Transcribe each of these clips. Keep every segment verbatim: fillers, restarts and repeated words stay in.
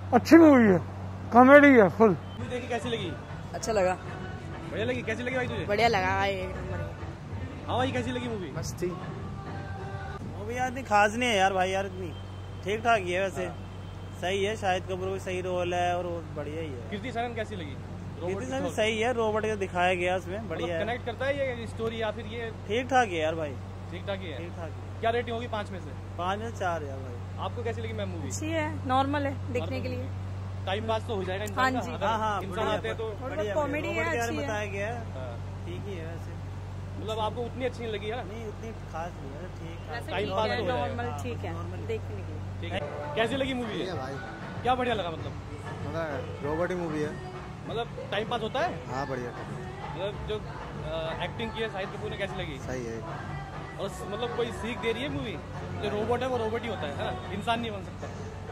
अच्छी मूवी है, कॉमेडी है फुल। मूवी देखी कैसी लगी? अच्छा लगा। बढ़िया लगी? कैसी लगी भाई तुझे? बढ़िया लगा भाई, एक नंबर। हाँ भाई कैसी लगी मूवी? मस्त थी मूवी यार, इतनी खास नहीं है यार भाई, यार इतनी ठीक ठाक ही है वैसे। हाँ। सही है, शाहिद कपूर का सही रोल है और बढ़िया ही है। कीर्ति सेनन कैसी लगी? कीर्ति सेनन सही है, रोबोट का दिखाया गया उसमें, बढ़िया है। कनेक्ट करता है ये स्टोरी या फिर ये ठीक ठाक है यार भाई? ठीक ठाक ही है। ठीक ठाक। क्या रेटिंग होगी पाँच में से? पाँच में चार यार भाई। आपको कैसी लगी मैम मूवी? अच्छी है, नॉर्मल है देखने के लिए, टाइम पास तो हो जाएगा इंसान हाँ का। जी। हाँ हाँ, इंसान आते हैं तो कॉमेडी है, अच्छी है, बताया गया है, ठीक ही है वैसे। मतलब आपको उतनी अच्छी नहीं लगी है? नहीं उतनी खास नहीं है, ठीक टाइम पास हो नॉर्मल ठीक है देखने के लिए। ठीक है, कैसी लगी मूवी? भाई क्या बढ़िया लगा? मतलब मतलब रोबोट मूवी है, मतलब टाइम पास होता है। हाँ बढ़िया। मतलब जो एक्टिंग की है शाहिद कपूर ने, कैसी लगी? सही है। और मतलब कोई सीख दे रही है मूवी? जो रोबोट है वो रोबोट ही होता है, है ना, इंसान नहीं बन सकता।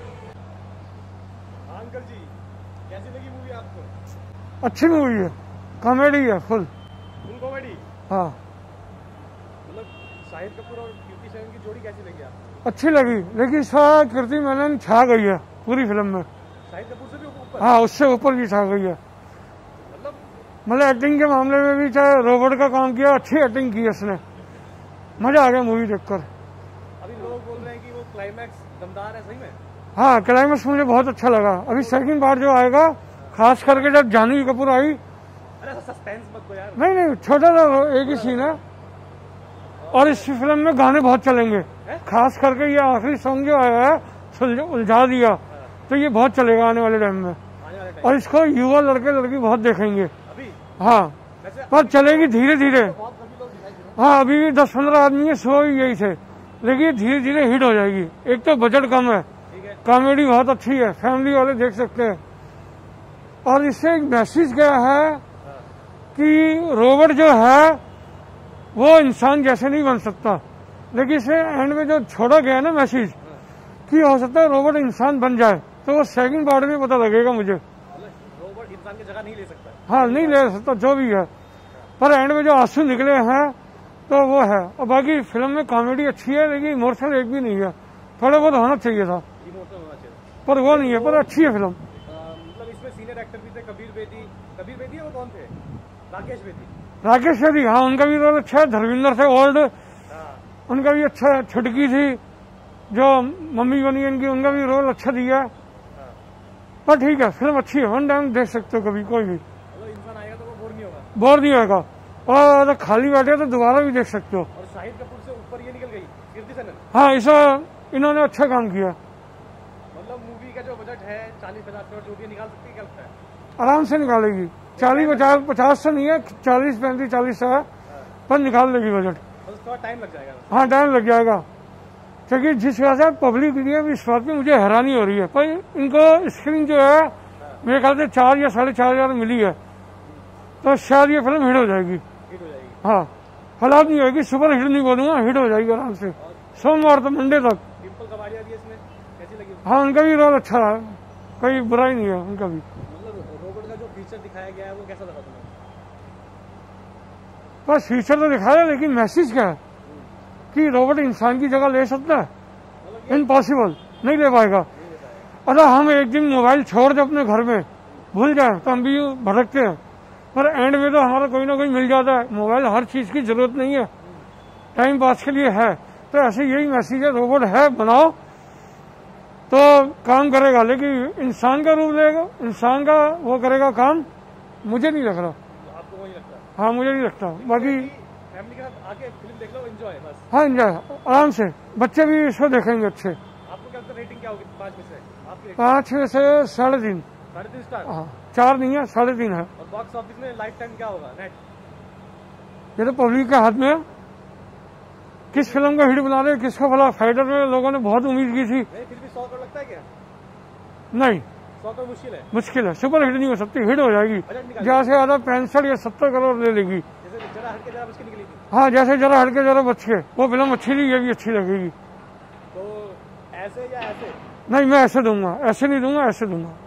हाँ अंकल जी, कैसी लगी मूवी आपको? अच्छी मूवी है, कॉमेडी है फुल। Full comedy? हाँ। मतलब शाहिद कपूर और कीर्ति सेनन की जोड़ी कैसी लगी आपको? अच्छी लगी, लेकिन इस बार कीर्ति मेनन छा गई है पूरी फिल्म में। शाहिद कपूर से भी ऊपर? हाँ, उससे ऊपर भी छा गई है। मतलब मतलब एक्टिंग के मामले में भी, चाहे रोबोट का काम किया, अच्छी एक्टिंग की उसने, मजा आ गया मूवी देखकर। अभी लोग बोल रहे हैं कि वो क्लाइमैक्स दमदार है, सही में? हाँ, क्लाइमैक्स मुझे बहुत अच्छा लगा। अभी सेकंड पार्ट जो आएगा, खास करके जब जानवी कपूर आई। अरे सस्पेंस मत दो यार। नहीं नहीं, छोटा सा एक ही सीन है, और इस फिल्म में गाने बहुत चलेंगे, खास करके ये आखिरी सॉन्ग जो आया है उलझा दिया, तो ये बहुत चलेगा आने वाले टाइम में, और इसको युवा लड़के लड़की बहुत देखेंगे अभी। हाँ, पर चलेगी धीरे धीरे। हाँ, अभी भी दस पंद्रह आदमी सो यही थे, लेकिन धीरे धीरे हिट हो जाएगी। एक तो बजट कम है, कॉमेडी बहुत अच्छी है, फैमिली वाले देख सकते हैं। और इससे एक मैसेज क्या है कि रोबोट जो है वो इंसान जैसे नहीं बन सकता, लेकिन इसे एंड में जो छोड़ा गया ना मैसेज कि हो सकता है रोबोट इंसान बन जाए, तो वो सेकंड पार्ट में पता लगेगा मुझे। रोबोट इंसान की जगह नहीं ले सकता? हाँ, नहीं ले सकता जो भी है, पर एंड में जो आंसू निकले हैं तो वो है। और बाकी फिल्म में कॉमेडी अच्छी है, लेकिन इमोशनल एक भी नहीं है, थोड़ा बहुत होना चाहिए था, पर वो नहीं है, पर अच्छी है फिल्म। मतलब इसमें सीनियर एक्टर भी थे, कबीर बेदी। कबीर बेदी वो कौन थे? राकेश बेदी। राकेश बेदी, हाँ, उनका भी रोल अच्छा है। धर्मेंद्र से ओल्ड, उनका भी अच्छा है। छुटकी थी जो मम्मी बनी इनकी, उनका भी रोल अच्छा दिया, पर ठीक है, फिल्म अच्छी है, वन टाइम देख सकते हो कभी, कोई भी। मतलब इंसान आएगा तो वो बोर नहीं होगा? बोर नहीं होगा, और अगर खाली बैठे तो दोबारा भी देख सकते हो। और शाहिद कपूर से ऊपर ये निकल गई कीर्ति सेनन। हाँ, इसे इन्होंने अच्छा काम किया। मतलब मूवी का जो बजट है चालीस पचास करोड़, जो भी निकाल सकती है, क्या लगता है? आराम से निकालेगी। चालीस पचास पचास से नहीं है, चालीस पैंतीस चालीस से है, पर निकाल लेगी बजट। थोड़ा टाइम लग जाएगा? हाँ, टाइम लग जाएगा, क्योंकि जिस वजह से पब्लिक मीडिया में इस बात में मुझे हैरानी हो रही है। पर इनको स्क्रीन जो है मेरे ख्याल से चार या साढ़े चार हजार मिली है, तो शायद ये फिल्म हिट हो जाएगी। हिट हो जाएगी? हाँ, हालात नहीं होगी, सुपर हिट नहीं बोलूंगा, हिट हो जाएगी आराम से, सोमवार तो मंडे तक। डिम्पल कबाड़िया भी इसमें कैसी लगी? हाँ, उनका भी रोल अच्छा है, कोई बुराई नहीं है उनका भी। मतलब रोबोट का जो फीचर दिखाया गया है वो कैसा लगा तुम्हें? बस फीचर तो दिखाया, लेकिन मैसेज क्या है कि रोबोट इंसान की जगह ले सकता है? इम्पॉसिबल, नहीं ले पाएगा। अगर हम एक दिन मोबाइल छोड़ दे अपने घर में, भूल जाए, तो हम भी भटकते हैं, पर एंड में तो हमारा कोई ना कोई मिल जाता है। मोबाइल हर चीज की जरूरत नहीं है, टाइम पास के लिए है, तो ऐसे यही मैसेज है, रोबोट है बनाओ तो काम करेगा, लेकिन इंसान का रूप लेगा, इंसान का वो करेगा काम, मुझे नहीं लग रहा। आपको वही लगता है? हाँ, मुझे नहीं लगता। बाकी फैमिली के साथ आके फिल्म देख लो, एंजॉय बस। हाँ, एंजॉय आराम से, बच्चे भी इसको देखेंगे अच्छे। आपको क्या लगता है रेटिंग क्या होगी पाँच में से आपकी? पाँच में से साढ़े तीन। साढ़े तीन स्टार? हाँ, चार नहीं है, साढ़े तीन है। और बॉक्स ऑफिस में लाइफ टाइम क्या होगा नेट? ये तो पब्लिक के हाथ में है, किस फिल्म को हिट बना रहे, किसको भला। फाइटर में लोगों ने बहुत उम्मीद की थी। नहीं, फिर भी सौ करोड़ लगता है क्या? नहीं, सौ करोड़ मुश्किल है। मुश्किल है, सुपर हिट नहीं हो सकती, हिट हो जाएगी, ज्यादा से ज्यादा पैंसठ या सत्तर करोड़ ले लेगी। जैसे जरा हटके जरा बच के निकली थी। हाँ, जैसे जरा हटके जरा बच के, वो फिल्म अच्छी नहीं, ये भी अच्छी लगेगी। तो ऐसे या ऐसे? नहीं, मैं ऐसे दूंगा, ऐसे नहीं दूंगा, ऐसे दूंगा।